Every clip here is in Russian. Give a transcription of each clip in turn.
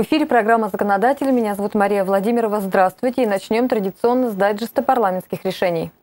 В эфире программа «Законодатели». Меня зовут Мария Владимирова. Здравствуйте. И начнем традиционно с дайджеста парламентских решений.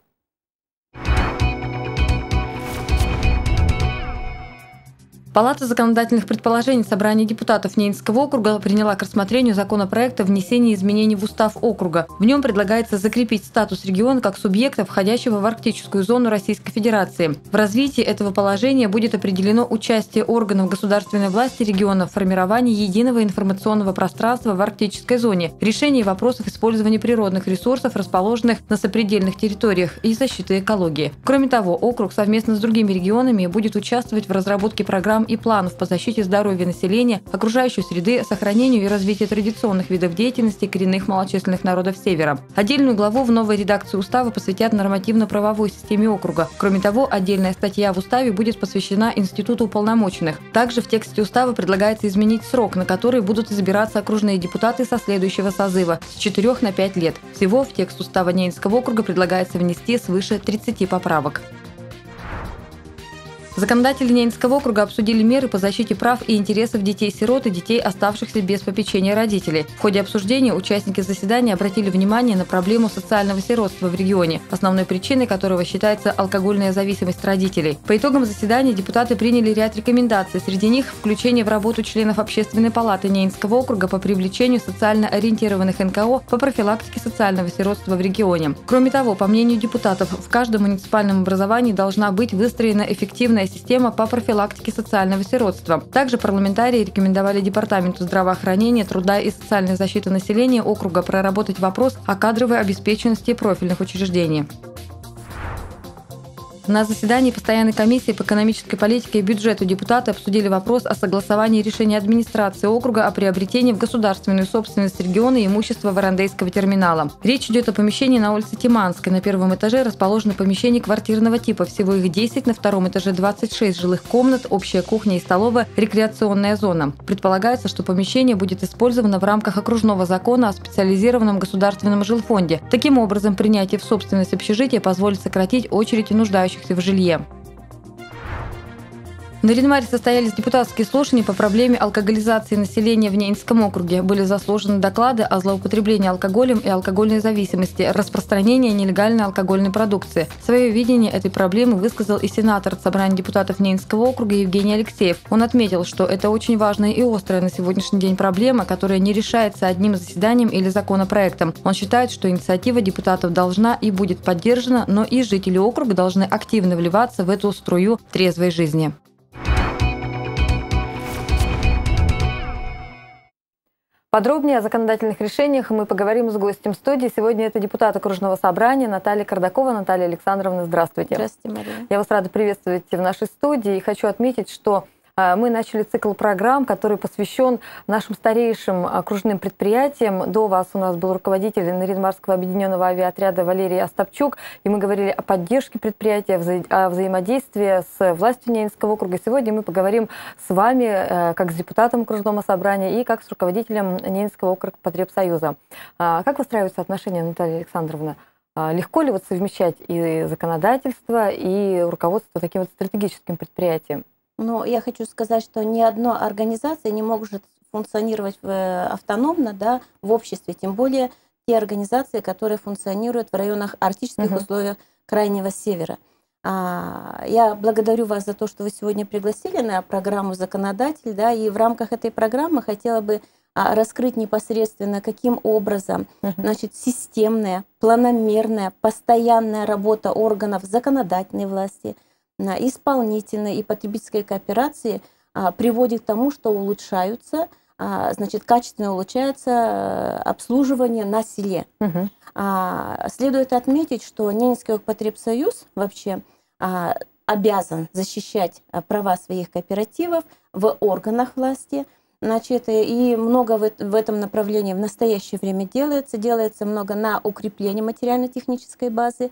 Палата законодательных предположений Собрания депутатов Ненецкого округа приняла к рассмотрению законопроект о внесении изменений в устав округа. В нем предлагается закрепить статус региона как субъекта, входящего в арктическую зону Российской Федерации. В развитии этого положения будет определено участие органов государственной власти региона в формировании единого информационного пространства в арктической зоне, решении вопросов использования природных ресурсов, расположенных на сопредельных территориях, и защиты экологии. Кроме того, округ совместно с другими регионами будет участвовать в разработке программ и планов по защите здоровья населения, окружающей среды, сохранению и развитию традиционных видов деятельности коренных малочисленных народов Севера. Отдельную главу в новой редакции устава посвятят нормативно-правовой системе округа. Кроме того, отдельная статья в уставе будет посвящена Институту уполномоченных. Также в тексте устава предлагается изменить срок, на который будут избираться окружные депутаты со следующего созыва – с 4 на 5 лет. Всего в текст устава Ненецкого округа предлагается внести свыше 30 поправок. Законодатели Ненецкого округа обсудили меры по защите прав и интересов детей-сирот и детей, оставшихся без попечения родителей. В ходе обсуждения участники заседания обратили внимание на проблему социального сиротства в регионе, основной причиной которого считается алкогольная зависимость родителей. По итогам заседания депутаты приняли ряд рекомендаций. Среди них включение в работу членов Общественной палаты Ненецкого округа по привлечению социально ориентированных НКО по профилактике социального сиротства в регионе. Кроме того, по мнению депутатов, в каждом муниципальном образовании должна быть выстроена эффективная система по профилактике социального сиротства. Также парламентарии рекомендовали Департаменту здравоохранения, труда и социальной защиты населения округа проработать вопрос о кадровой обеспеченности профильных учреждений. На заседании постоянной комиссии по экономической политике и бюджету депутаты обсудили вопрос о согласовании решения администрации округа о приобретении в государственную собственность региона имущества Варандейского терминала. Речь идет о помещении на улице Тиманской. На первом этаже расположено помещение квартирного типа. Всего их 10, на втором этаже 26 жилых комнат, общая кухня и столовая, рекреационная зона. Предполагается, что помещение будет использовано в рамках окружного закона о специализированном государственном жилфонде. Таким образом, принятие в собственность общежития позволит сократить очередь нуждающихся в жилье. В Нарьян-Маре состоялись депутатские слушания по проблеме алкоголизации населения в Ненецком округе. Были заслушаны доклады о злоупотреблении алкоголем и алкогольной зависимости, распространении нелегальной алкогольной продукции. Свое видение этой проблемы высказал и сенатор от Собрания депутатов Ненецкого округа Евгений Алексеев. Он отметил, что это очень важная и острая на сегодняшний день проблема, которая не решается одним заседанием или законопроектом. Он считает, что инициатива депутатов должна и будет поддержана, но и жители округа должны активно вливаться в эту струю трезвой жизни. Подробнее о законодательных решениях мы поговорим с гостем студии. Сегодня это депутат окружного собрания Наталья Кардакова. Наталья Александровна, здравствуйте. Здравствуйте, Мария. Я вас рада приветствовать в нашей студии. И хочу отметить, что мы начали цикл программ, который посвящен нашим старейшим окружным предприятиям. До вас у нас был руководитель Нарьян-Марского объединенного авиаотряда Валерий Остапчук. И мы говорили о поддержке предприятия, о взаимодействии с властью Ненецкого округа. Сегодня мы поговорим с вами, как с депутатом окружного собрания и как с руководителем Ненецкого округпотребсоюза. Как выстраиваются отношения, Наталья Александровна? Легко ли совмещать и законодательство, и руководство таким вот стратегическим предприятием? Но я хочу сказать, что ни одна организация не может функционировать автономно, да, в обществе, тем более те организации, которые функционируют в районах арктических условий Крайнего Севера. Я благодарю вас за то, что вы сегодня пригласили на программу «Законодатель», да, и в рамках этой программы хотела бы раскрыть непосредственно, каким образом значит, системная, планомерная, постоянная работа органов законодательной власти, исполнительной и потребительской кооперации приводит к тому, что улучшаются, значит, качественно улучшается обслуживание на селе. Следует отметить, что Ненецкий округпотребсоюз вообще обязан защищать права своих кооперативов в органах власти. Значит, и много в этом направлении в настоящее время делается. Делается много на укрепление материально-технической базы,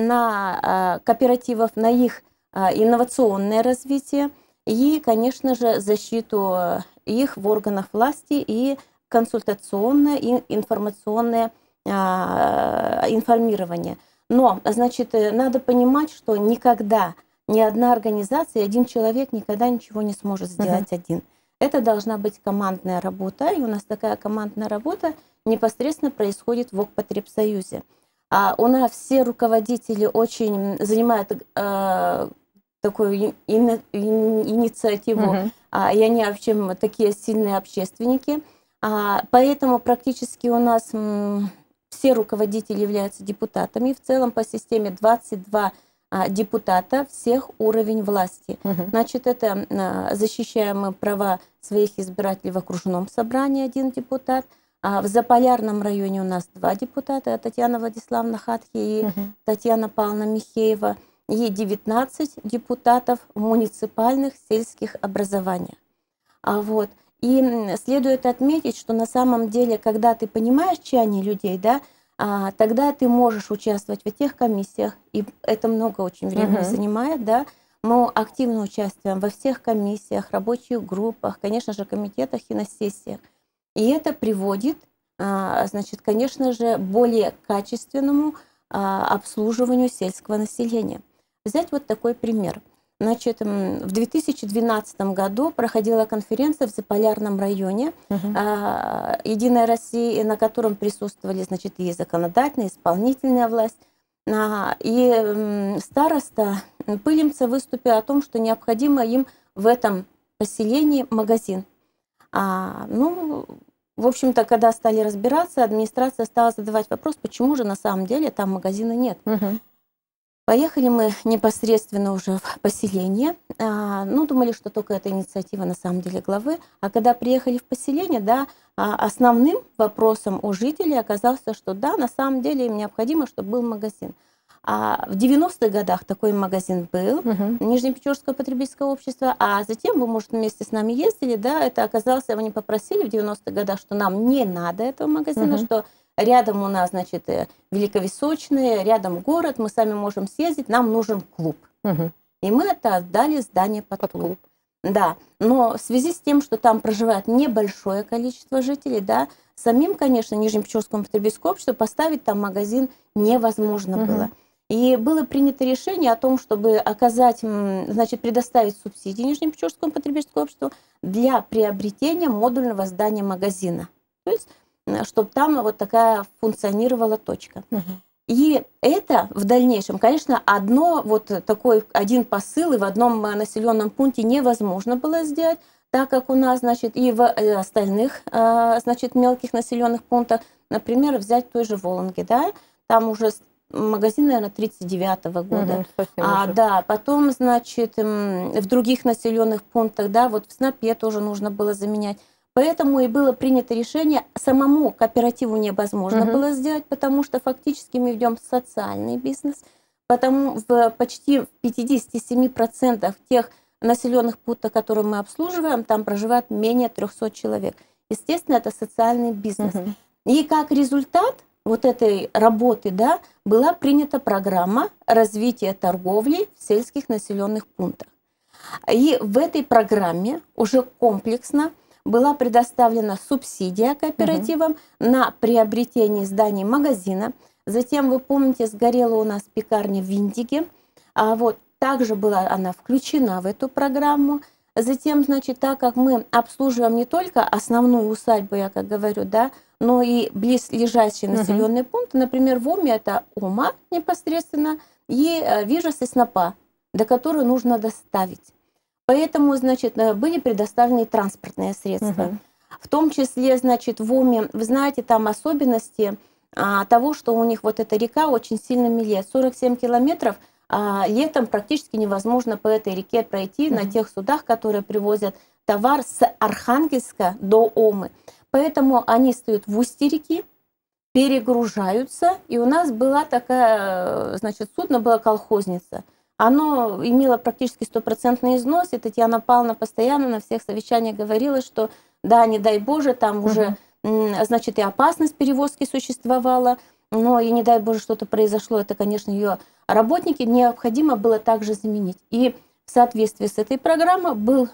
на кооперативов, на их инновационное развитие и, конечно же, защиту их в органах власти и консультационное и информационное информирование. Но, значит, надо понимать, что никогда ни одна организация, один человек никогда ничего не сможет сделать один. Это должна быть командная работа, и у нас такая командная работа непосредственно происходит в Укрпотребсоюзе. У нас все руководители очень занимают такую инициативу, и они вообще такие сильные общественники. Поэтому практически у нас все руководители являются депутатами. В целом по системе 22 депутата всех уровней власти. Значит, это защищаем мы права своих избирателей в окружном собрании, 1 депутат. В Заполярном районе у нас 2 депутата, Татьяна Владиславовна Хатхи и Татьяна Павловна Михеева, и 19 депутатов в муниципальных сельских образованиях. Вот. И следует отметить, что на самом деле, когда ты понимаешь чаяние людей, да, тогда ты можешь участвовать в этих комиссиях, и это много очень времени занимает, да. Мы активно участвуем во всех комиссиях, рабочих группах, конечно же, комитетах и на сессиях. И это приводит, значит, конечно же, более качественному обслуживанию сельского населения. Взять вот такой пример. Значит, в 2012 году проходила конференция в Заполярном районе «Единая Россия», на котором присутствовали, значит, и законодательная, и исполнительная власть. И староста Пылемца выступил о том, что необходимо им в этом поселении магазин. Ну, в общем-то, когда стали разбираться, администрация стала задавать вопрос, почему же на самом деле там магазина нет. Поехали мы непосредственно уже в поселение. Ну, думали, что только это инициатива на самом деле главы. А когда приехали в поселение, да, основным вопросом у жителей оказалось, что да, на самом деле им необходимо, чтобы был магазин. В 90-х годах такой магазин был, Нижнепечорское потребительское общество, а затем, вы, может, вместе с нами ездили, да, это оказалось, они попросили в 90-х годах, что нам не надо этого магазина, что рядом у нас, значит, Великовисочный, рядом город, мы сами можем съездить, нам нужен клуб. И мы это отдали здание под клуб. Да, но в связи с тем, что там проживает небольшое количество жителей, да, самим, конечно, Нижнепечорскому потребительскому обществу поставить там магазин невозможно было. И было принято решение о том, чтобы оказать, значит, предоставить субсидии Нижнепечорскому потребительскому обществу для приобретения модульного здания магазина. То есть, чтобы там вот такая функционировала точка. И это в дальнейшем, конечно, один посыл и в одном населенном пункте невозможно было сделать, так как у нас, значит, и в остальных, значит, мелких населенных пунктах, например, взять той же Вологде, да, там уже магазин, наверное, 1939 года. Да, потом, значит, в других населенных пунктах, да, вот в Снопе тоже нужно было заменять. Поэтому и было принято решение, самому кооперативу невозможно было сделать, потому что фактически мы ведем социальный бизнес, потому почти в 57% тех населенных пунктов, которые мы обслуживаем, там проживает менее 300 человек. Естественно, это социальный бизнес. И как результат вот этой работы, да, была принята программа развития торговли в сельских населенных пунктах. И в этой программе уже комплексно была предоставлена субсидия кооперативам на приобретение зданий магазина. Затем, вы помните, сгорела у нас пекарня в Виндиге. Вот, также была она включена в эту программу. Затем, значит, так как мы обслуживаем не только основную усадьбу, я как говорю, да, но и близлежащие населенные пункты. Например, в Оме это Ома непосредственно и Вижес и Снопа, до которой нужно доставить. Поэтому, значит, были предоставлены транспортные средства. В том числе, значит, в Оме, вы знаете, там особенности того, что у них вот эта река очень сильно мелеет. 47 километров летом практически невозможно по этой реке пройти на тех судах, которые привозят товар с Архангельска до Омы. Поэтому они стоят в устье реки, перегружаются, и у нас была такая, значит, судно было колхозница. Оно имело практически 100% износ, и Татьяна Павловна постоянно на всех совещаниях говорила, что да, не дай Боже, там уже, значит, и опасность перевозки существовала, но и не дай Боже, что-то произошло, это, конечно, ее работники необходимо было также заменить. И в соответствии с этой программой был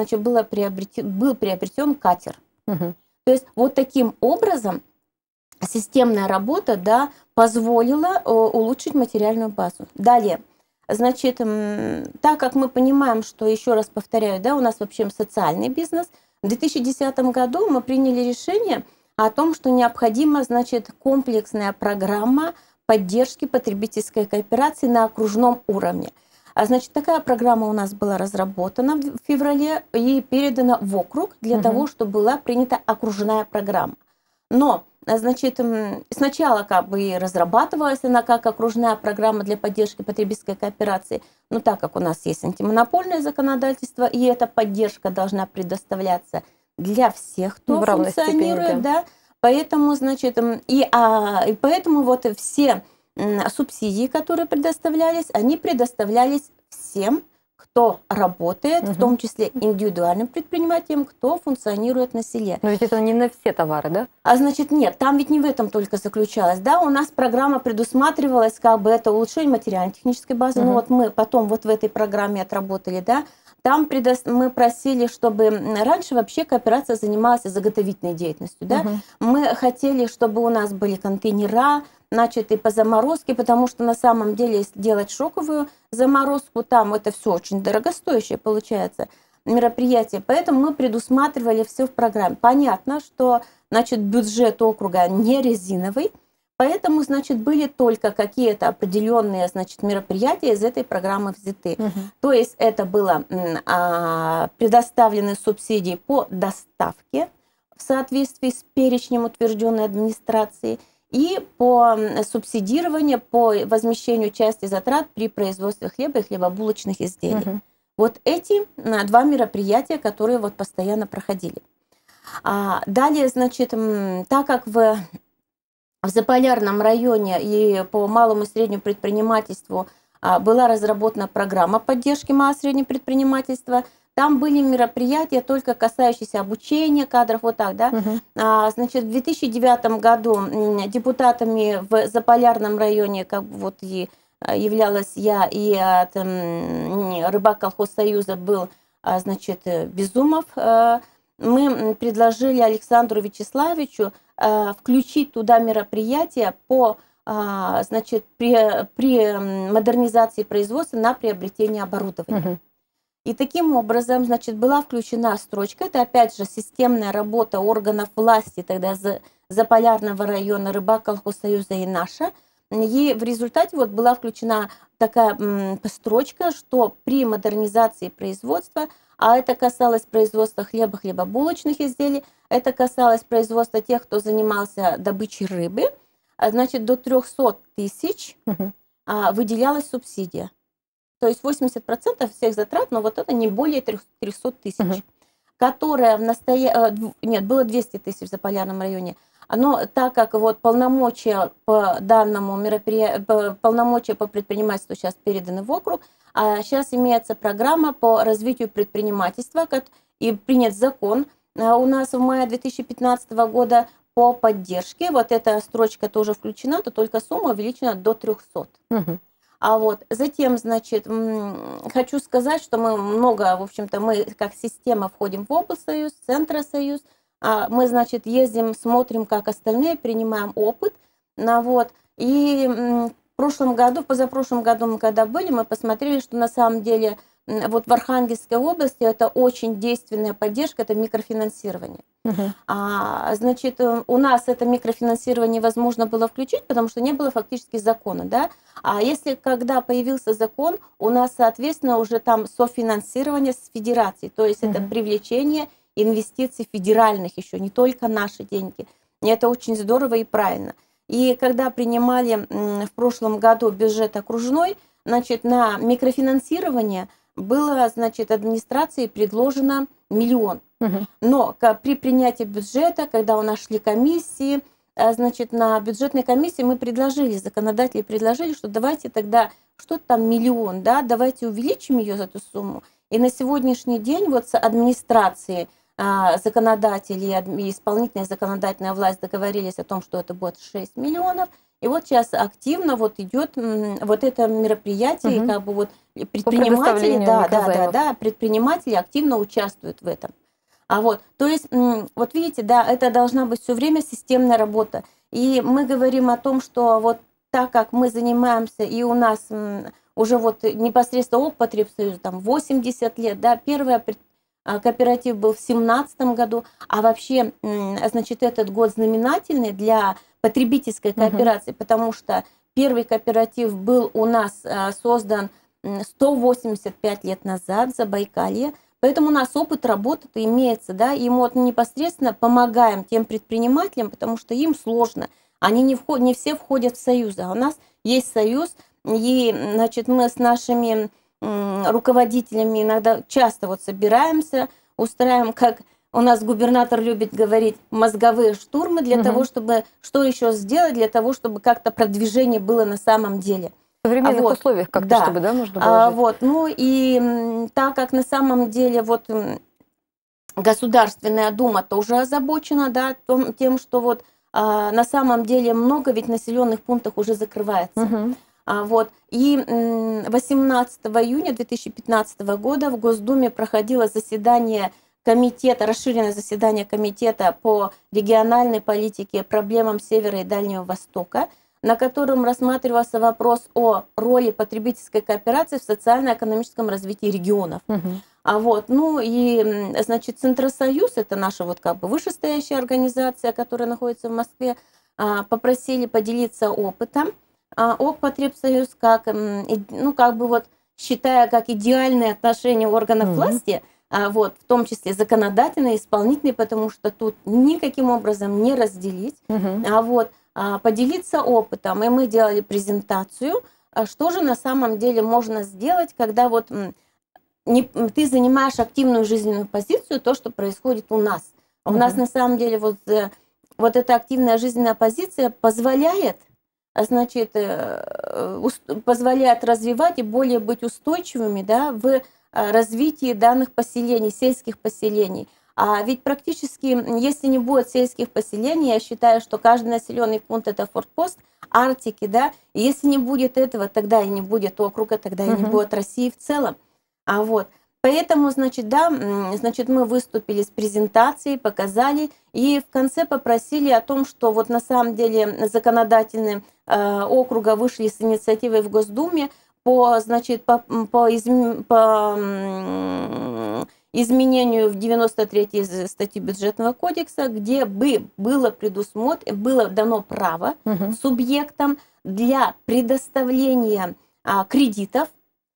приобретен катер. То есть вот таким образом системная работа, да, позволила улучшить материальную базу. Далее. Значит, так как мы понимаем, что, еще раз повторяю, да, у нас вообще социальный бизнес, В 2010 году мы приняли решение о том, что необходима, значит, комплексная программа поддержки потребительской кооперации на окружном уровне. Значит, такая программа у нас была разработана в феврале и передана в округ для того, чтобы была принята окружная программа. Но, значит, сначала как бы и разрабатывалась она как окружная программа для поддержки потребительской кооперации, но так как у нас есть антимонопольное законодательство, и эта поддержка должна предоставляться для всех, кто функционирует, да, поэтому, значит, и поэтому вот все субсидии, которые предоставлялись, они предоставлялись всем, кто работает, в том числе индивидуальным предпринимателям, кто функционирует на селе. Но ведь это не на все товары, да? Значит, нет, там ведь не в этом только заключалось, да, у нас программа предусматривалась, как бы это улучшение материально-технической базы, ну вот мы потом вот в этой программе отработали, да, там мы просили, чтобы раньше вообще кооперация занималась заготовительной деятельностью, да, мы хотели, чтобы у нас были контейнера, значит, и по заморозке, потому что на самом деле, если делать шоковую заморозку, там это все очень дорогостоящее получается мероприятие, поэтому мы предусматривали все в программе. Понятно, что, значит, бюджет округа не резиновый, поэтому, значит, были только какие-то определенные, значит, мероприятия из этой программы взяты. То есть это было предоставлены субсидии по доставке в соответствии с перечнем, утвержденной администрацией, и по субсидированию, по возмещению части затрат при производстве хлеба и хлебобулочных изделий. Вот эти два мероприятия, которые вот постоянно проходили. Далее, значит, так как в Заполярном районе и по малому и среднему предпринимательству была разработана программа поддержки малого и среднего предпринимательства, там были мероприятия, только касающиеся обучения кадров, вот так, да. Значит, в 2009 году депутатами в Заполярном районе, как вот и являлась я, и от Рыбак-колхозсоюза был, значит, Безумов, мы предложили Александру Вячеславовичу включить туда мероприятия по, значит, при модернизации производства на приобретение оборудования. И таким образом, значит, была включена строчка, это опять же системная работа органов власти тогда Заполярного района, Рыбак-колхозсоюза и наша. И в результате вот была включена такая строчка, что при модернизации производства, а это касалось производства хлеба, хлебобулочных изделий, это касалось производства тех, кто занимался добычей рыбы, значит, до 300 тысяч выделялась субсидия. То есть 80% всех затрат, но вот это не более 300 тысяч, которая в нет, было 200 тысяч в Заполярном районе. Но так как вот полномочия по данному мероприятию, полномочия по предпринимательству сейчас переданы в округ, а сейчас имеется программа по развитию предпринимательства, и принят закон у нас в мае 2015 года по поддержке. Вот эта строчка тоже включена, то только сумма увеличена до 300. А вот затем, значит, хочу сказать, что мы много, в общем-то, мы как система входим в облсоюз, Центросоюз, мы, значит, ездим, смотрим, как остальные, принимаем опыт, вот, и в прошлом году, позапрошлом году мы когда были, мы посмотрели, что на самом деле вот в Архангельской области это очень действенная поддержка, это микрофинансирование. Значит, у нас это микрофинансирование возможно было включить, потому что не было фактически закона, да. А если когда появился закон, у нас, соответственно, уже там софинансирование с федерацией, то есть это привлечение инвестиций федеральных еще, не только наши деньги. И это очень здорово и правильно. И когда принимали в прошлом году бюджет окружной, значит, на микрофинансирование было, значит, администрации предложено 1 миллион. Но при принятии бюджета, когда у нас шли комиссии, значит, на бюджетной комиссии мы предложили, законодатели предложили, что давайте тогда, что там 1 миллион, да, давайте увеличим ее, эту сумму. И на сегодняшний день вот с администрацией законодатели и исполнительная законодательная власть договорились о том, что это будет 6 миллионов. И вот сейчас активно вот идет вот это мероприятие, и как бы вот предприниматели, предприниматели активно участвуют в этом. То есть, вот видите, да, это должна быть все время системная работа. И мы говорим о том, что вот так как мы занимаемся, и у нас уже вот непосредственно Окпотребсоюз, там 80 лет, да, первое кооператив был в 2017 году, а вообще, значит, этот год знаменательный для потребительской кооперации, потому что первый кооператив был у нас создан 185 лет назад в Забайкалье, поэтому у нас опыт работы имеется, да, и мы вот непосредственно помогаем тем предпринимателям, потому что им сложно, они не все входят в союз, а у нас есть союз, и, значит, мы с нашими руководителями иногда часто вот собираемся, устраиваем, как у нас губернатор любит говорить, мозговые штурмы для того, чтобы что еще сделать, для того, чтобы как-то продвижение было на самом деле. В современных условиях как-то, да, чтобы, да, можно было жить. Вот, ну и так как на самом деле вот Государственная Дума тоже озабочена, да, тем, что вот на самом деле много ведь населенных пунктов уже закрывается. Вот. И 18 июня 2015 года в Госдуме проходило заседание комитета, расширенное заседание комитета по региональной политике, проблемам Севера и Дальнего Востока, на котором рассматривался вопрос о роли потребительской кооперации в социально-экономическом развитии регионов. Вот. Ну и, значит, Центросоюз, это наша вот как бы вышестоящая организация, которая находится в Москве, попросили поделиться опытом. ОКПотребсоюз, как, ну, как бы вот считая как идеальные отношения органов власти, вот, в том числе законодательные, исполнительные, потому что тут никаким образом не разделить, вот, поделиться опытом. И мы делали презентацию, что же на самом деле можно сделать, когда вот ты занимаешь активную жизненную позицию, то, что происходит у нас. У нас на самом деле вот эта активная жизненная позиция позволяет, значит, позволяет развивать и более быть устойчивыми, да, в развитии данных поселений, сельских поселений. А ведь практически, если не будет сельских поселений, я считаю, что каждый населенный пункт – это форпост Арктики, да, и если не будет этого, тогда и не будет округа, тогда и не будет России в целом. Вот. Поэтому, значит, да, значит, мы выступили с презентацией, показали, и в конце попросили о том, что вот на самом деле законодательные округа вышли с инициативой в Госдуме по, значит, по изменению в 93-й статье Бюджетного кодекса, где бы было было дано право субъектам для предоставления кредитов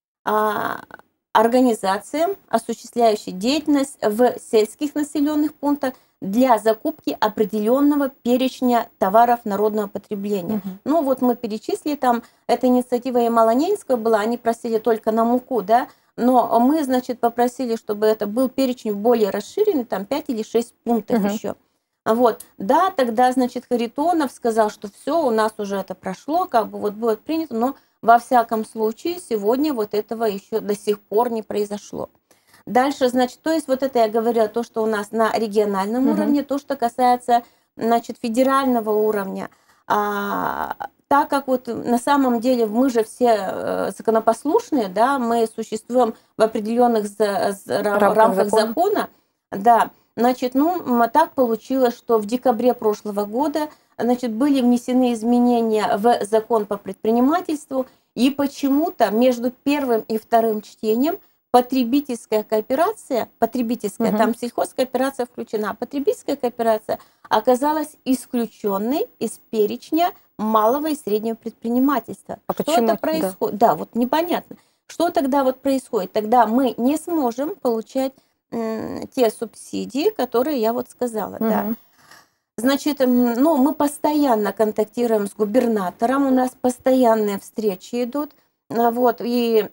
организациям, осуществляющим деятельность в сельских населенных пунктах для закупки определенного перечня товаров народного потребления. Ну вот мы перечислили там, эта инициатива Ямало-Ненецкая была, они просили только на муку, да, но мы, значит, попросили, чтобы это был перечень более расширенный, там 5 или 6 пунктов еще. Вот, да, тогда, значит, Харитонов сказал, что все, у нас уже это прошло, как бы вот будет принято, но во всяком случае сегодня вот этого еще до сих пор не произошло. Дальше, значит, то есть вот это я говорила, то, что у нас на региональном уровне, то, что касается, значит, федерального уровня. Так как вот на самом деле мы же все законопослушные, да, мы существуем в определенных рамках закона, да, значит, ну, так получилось, что в декабре прошлого года, значит, были внесены изменения в закон по предпринимательству, и почему-то между первым и вторым чтением потребительская кооперация, там сельхозкооперация включена, потребительская кооперация оказалась исключенной из перечня малого и среднего предпринимательства. Что это происходит? Да, вот непонятно. Что тогда вот происходит? Тогда мы не сможем получать те субсидии, которые я вот сказала. Да. Значит, ну, мы постоянно контактируем с губернатором, у нас постоянные встречи идут. Вот, и,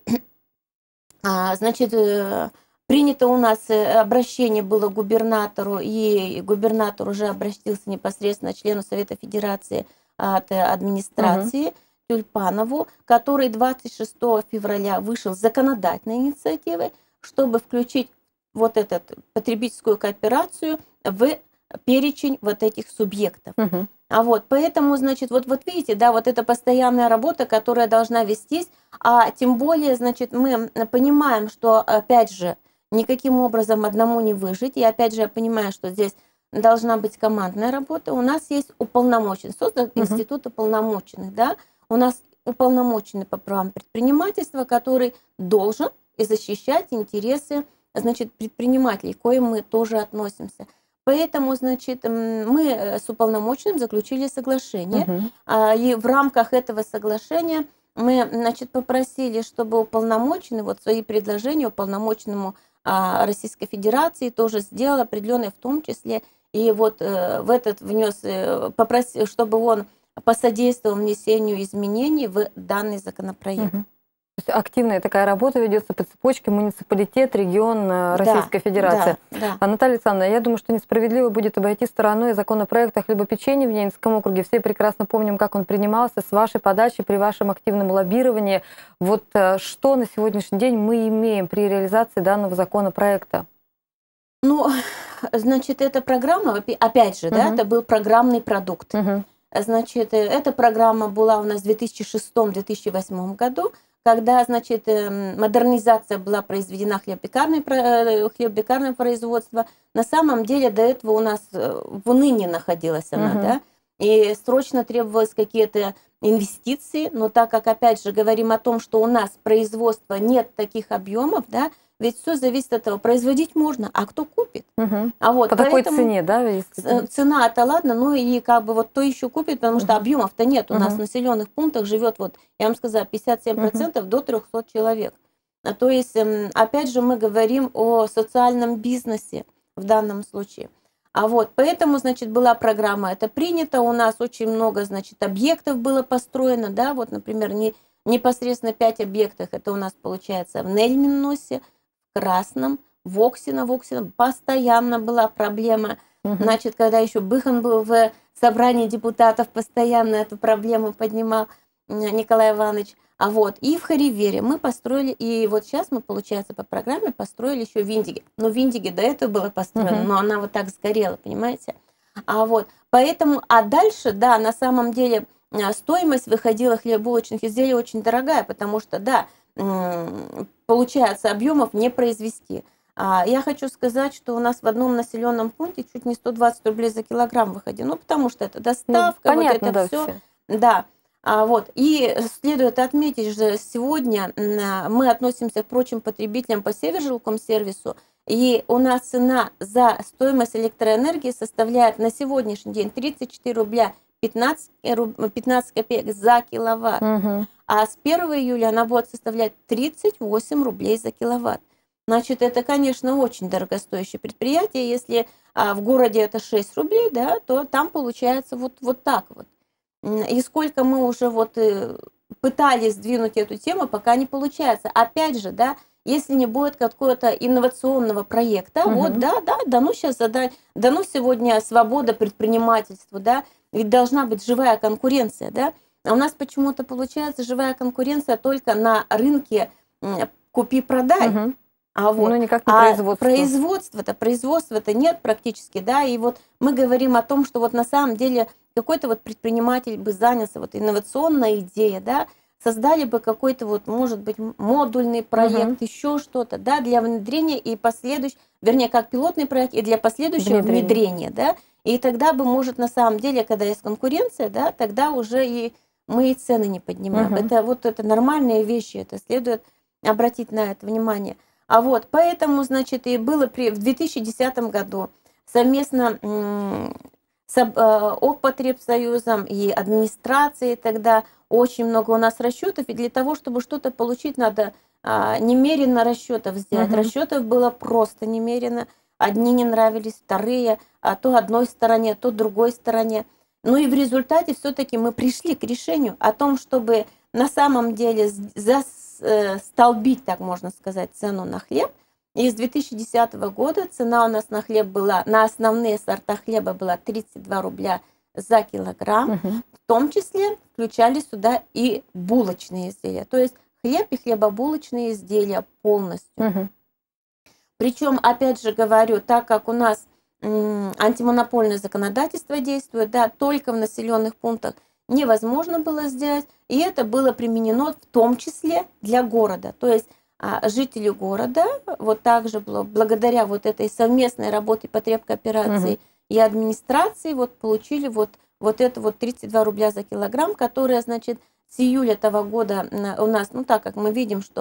значит, принято у нас обращение было к губернатору, и губернатор уже обратился непосредственно к члену Совета Федерации от администрации Тюльпанову, который 26 февраля вышел с законодательной инициативой, чтобы включить вот эту потребительскую кооперацию в перечень вот этих субъектов. Вот, поэтому, значит, вот видите, да, вот это постоянная работа, которая должна вестись, а тем более, значит, мы понимаем, что, опять же, никаким образом одному не выжить, и опять же, я понимаю, что здесь должна быть командная работа, у нас есть уполномоченный, создан институт уполномоченных, да, у нас уполномоченный по правам предпринимательства, который должен и защищать интересы значит, предпринимателей, к коим мы тоже относимся. Поэтому, значит, мы с уполномоченным заключили соглашение, и в рамках этого соглашения мы, значит, попросили, чтобы уполномоченный вот свои предложения уполномоченному Российской Федерации тоже сделал определенные, в том числе и вот в этот внес, попросил, чтобы он посодействовал внесению изменений в данный законопроект. То есть активная такая работа ведется по цепочке муниципалитет, регион, Российская Федерация. Да. Наталья Александровна, я думаю, что несправедливо будет обойти стороной законопроект о хлебопечении в Ненецком округе. Все прекрасно помним, как он принимался с вашей подачи при вашем активном лоббировании. Вот что на сегодняшний день мы имеем при реализации данного законопроекта? Ну, значит, эта программа, опять же, да, это был программный продукт. Значит, эта программа была у нас в 2006-2008 году, когда, значит, модернизация была произведена хлебопекарное производство. На самом деле до этого у нас в унынии находилась она, да, и срочно требовалось какие-то инвестиции, но так как, опять же, говорим о том, что у нас производства нет таких объемов, да, ведь все зависит от того, производить можно, а кто купит? А вот, по такой цене, да? Цена-то ладно, ну и как бы вот кто еще купит, потому что объемов-то нет. У нас в населенных пунктах живет, вот, я вам сказала, 57% до 300 человек. То есть, опять же, мы говорим о социальном бизнесе в данном случае. А вот, поэтому, значит, была программа эта принята, у нас очень много, значит, объектов было построено, да, вот, например, непосредственно 5 объектов, это у нас получается в Нельминносе, Красном, в Оксино постоянно была проблема. Значит, когда еще Быхан был в собрании депутатов, постоянно эту проблему поднимал Николай Иванович. А вот, и в Харивере мы построили, и вот сейчас мы, получается, по программе построили еще Виндиге. Но Виндиге до этого было построено, но она вот так сгорела, понимаете? А вот, поэтому, а дальше, да, на самом деле стоимость выходила хлебобулочных изделий очень дорогая, потому что, да, получается, объемов не произвести. Я хочу сказать, что у нас в одном населенном пункте чуть не 120 рублей за килограмм выходило, ну, потому что это доставка, понятно, вот это все. Да. Вот. И следует отметить, что сегодня мы относимся к прочим потребителям по Севержилкомсервису, и у нас цена за стоимость электроэнергии составляет на сегодняшний день 34 рубля 15 копеек за киловатт. А с 1 июля она будет составлять 38 рублей за киловатт. Значит, это, конечно, очень дорогостоящее предприятие. Если в городе это 6 рублей, да, то там получается вот так вот. И сколько мы уже вот пытались сдвинуть эту тему, пока не получается. Опять же, да, если не будет какого-то инновационного проекта, вот, да, дано сейчас дано сегодня свобода предпринимательству, да, ведь должна быть живая конкуренция, да. А у нас почему-то получается живая конкуренция только на рынке купи-продай. А вот, никак не производства-то нет практически, да, и вот мы говорим о том, что вот на самом деле какой-то вот предприниматель бы занялся, вот инновационная идея, да, создали бы какой-то вот, может быть, модульный проект, еще что-то, да, для внедрения и вернее, как пилотный проект, и для последующего внедрения, да, и тогда бы, может, на самом деле, когда есть конкуренция, да, тогда уже и мы и цены не поднимаем. Это нормальные вещи, это следует обратить на это внимание. А вот, поэтому, значит, и было в 2010 году совместно с Окпотребсоюзом и администрацией тогда очень много у нас расчетов, и для того, чтобы что-то получить, надо немерено расчетов сделать. Расчетов было просто немерено. Одни не нравились, вторые, то одной стороне, то другой стороне. Ну и в результате все-таки мы пришли к решению о том, чтобы на самом деле столбить, так можно сказать, цену на хлеб. И с 2010 года цена у нас на хлеб была, на основные сорта хлеба была 32 рубля за килограмм. В том числе включали сюда и булочные изделия. То есть хлеб и хлебобулочные изделия полностью. Причем, опять же говорю, так как у нас антимонопольное законодательство действует, да, только в населенных пунктах невозможно было сделать, и это было применено в том числе для города. То есть жители города вот также было, благодаря вот этой совместной работе потребкооперации и администрации вот получили вот это вот 32 рубля за килограмм, которое, значит, с июля этого года у нас, ну так как мы видим, что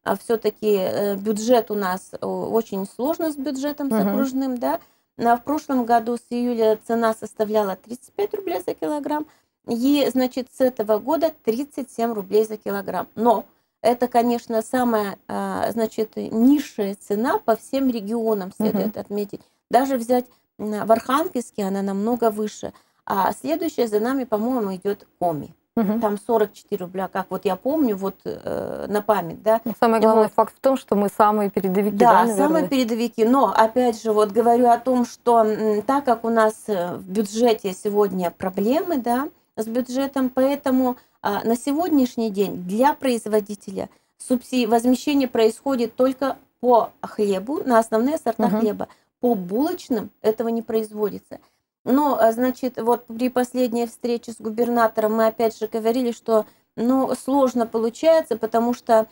все-таки бюджет у нас очень сложно с бюджетом, с окружным, да. В прошлом году с июля цена составляла 35 рублей за килограмм, и, значит, с этого года 37 рублей за килограмм. Но это, конечно, самая, значит, низшая цена по всем регионам, следует отметить. Даже взять в Архангельске она намного выше. А следующая за нами, по-моему, идет Коми. Там 44 рубля, как вот я помню, вот на память, да. Самый главный факт в том, что мы самые передовики, да, самые передовики. Но, опять же, вот говорю о том, что так как у нас в бюджете сегодня проблемы, да, с бюджетом, поэтому на сегодняшний день для производителя возмещение происходит только по хлебу, на основные сорта хлеба. По булочным этого не производится. Но, значит, вот при последней встрече с губернатором мы опять же говорили, что сложно получается, потому что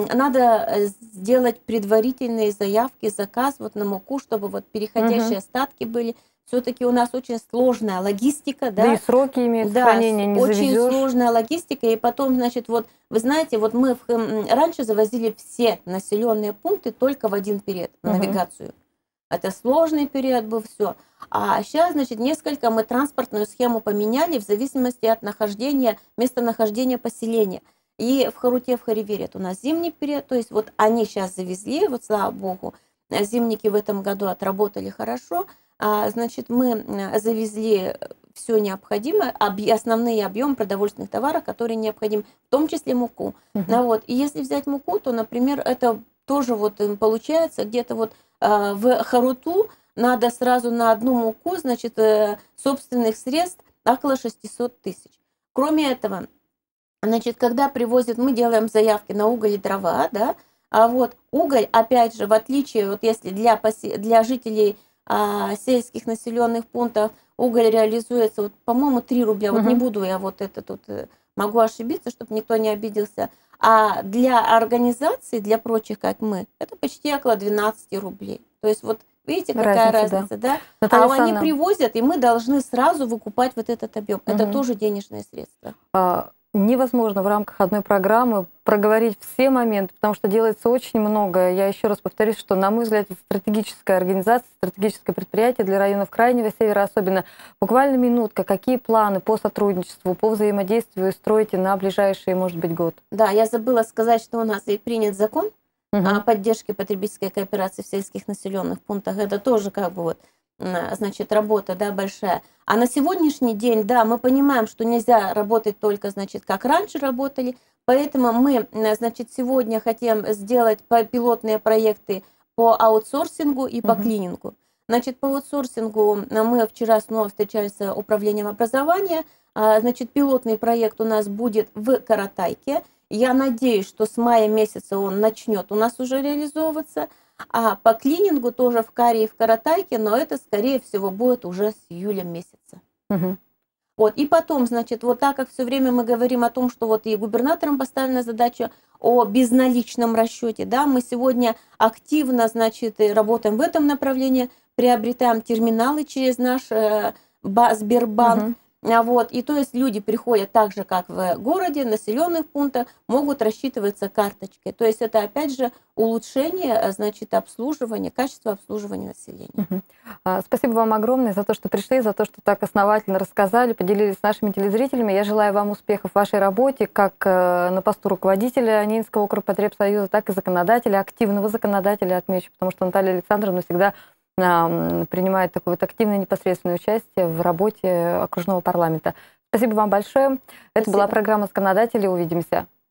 надо сделать предварительные заявки, заказ вот на муку, чтобы вот переходящие остатки были. Все-таки у нас очень сложная логистика, да. Да и сроки имеют хранения, не очень завезешь. сложная логистика. И потом, значит, вот вы знаете, вот мы раньше завозили все населенные пункты только в один период, навигацию. Это сложный период был, все. А сейчас, значит, несколько мы транспортную схему поменяли в зависимости от местонахождения поселения. И в Харуте, в Харивере у нас зимний период, то есть вот они сейчас завезли, вот слава богу, зимники в этом году отработали хорошо, значит, мы завезли все необходимое, основные объемы продовольственных товаров, которые необходимы, в том числе муку. Вот. И если взять муку, то, например, это тоже вот получается где-то вот в Харуту надо сразу на одну муку, значит, собственных средств около 600 тысяч. Кроме этого, значит, когда привозят, мы делаем заявки на уголь и дрова, да, а вот уголь, опять же, в отличие, вот если для жителей сельских населенных пунктов уголь реализуется, вот, по-моему, 3 рубля, вот не буду я вот это тут, могу ошибиться, чтобы никто не обиделся, а для организаций, для прочих, как мы, это почти около 12 рублей. То есть вот видите, какая разница, да? Наталья они привозят, и мы должны сразу выкупать вот этот объем. Это тоже денежные средства. Невозможно в рамках одной программы проговорить все моменты, потому что делается очень много. Я еще раз повторюсь, что, на мой взгляд, это стратегическая организация, стратегическое предприятие для районов Крайнего Севера особенно. Буквально минутка. Какие планы по сотрудничеству, по взаимодействию строите на ближайший, может быть, год? Да, я забыла сказать, что у нас и принят закон о поддержке потребительской кооперации в сельских населенных пунктах. Это тоже как бы вот, значит, работа, да, большая. А на сегодняшний день, да, мы понимаем, что нельзя работать только, значит, как раньше работали, поэтому мы, значит, сегодня хотим сделать пилотные проекты по аутсорсингу и по клинингу. Значит, по аутсорсингу мы вчера снова встречались с управлением образования, значит, пилотный проект у нас будет в Каратайке. Я надеюсь, что с мая месяца он начнет у нас уже реализовываться. А по клинингу тоже в Каре и в Каратайке, но это, скорее всего, будет уже с июля месяца. Вот. И потом, значит, вот так как все время мы говорим о том, что вот и губернаторам поставлена задача о безналичном расчете, да, мы сегодня активно, значит, работаем в этом направлении, приобретаем терминалы через наш Сбербанк. Вот. И то есть люди приходят так же, как в городе, населенных пунктах, могут рассчитываться карточкой. То есть это, опять же, улучшение, значит, обслуживания, качества обслуживания населения. Спасибо вам огромное за то, что пришли, за то, что так основательно рассказали, поделились с нашими телезрителями. Я желаю вам успехов в вашей работе, как на посту руководителя Ненецкого окрпотребсоюза, так и законодателя, активного законодателя, отмечу, потому что Наталья Александровна всегда принимает такое вот активное непосредственное участие в работе окружного парламента. Спасибо вам большое. Это была программа «Законодатели». Увидимся.